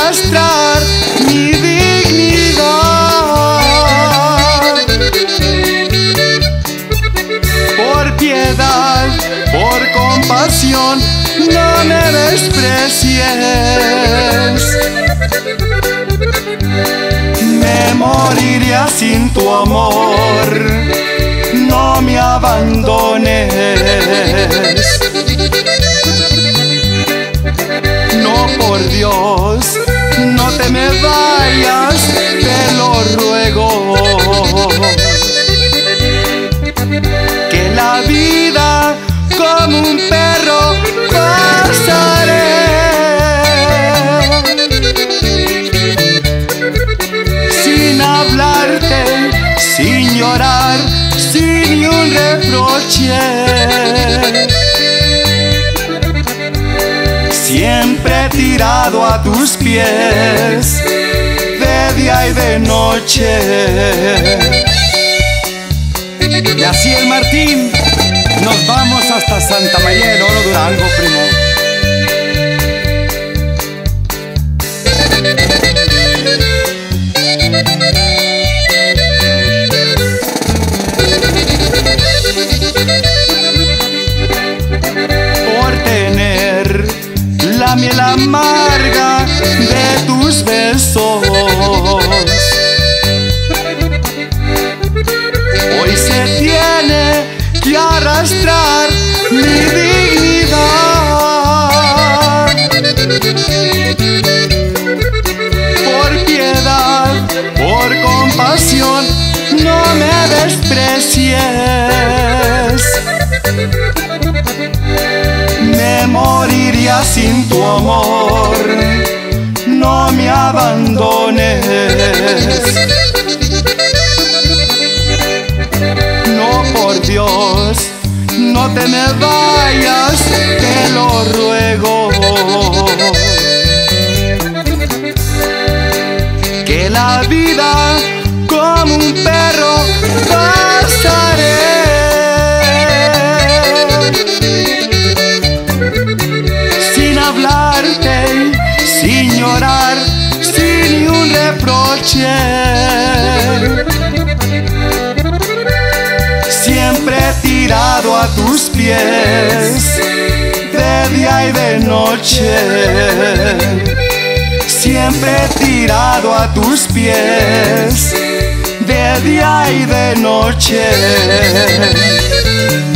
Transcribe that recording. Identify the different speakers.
Speaker 1: arrastrar mi dignidad. Por piedad, por compasión, no me desprecies. Me moriría sin tu amor, no me abandones. No, por Dios, no te me vayas, te lo ruego. Que la vida como un perro pasaré, sin hablarte, sin llorar, sin ni un reproche. Siempre tirado a tus pies, de día y de noche.
Speaker 2: Y así el Martín, nos vamos hasta Santa María del Oro, Durango, primo.
Speaker 1: Por tener la miel amarga de tus besos, hoy se tiene que arrastrar mi dignidad. Por piedad, por compasión, no me desprecies. Me moriría sin tu amor, no me abandones. No, por Dios, no te me vayas, te lo ruego. Que la vida como un perro pasaré, sin hablarte, sin llorar, sin ni un reproche. Siempre tirado a tus pies, de día y de noche. Siempre tirado a tus pies, de día y de noche.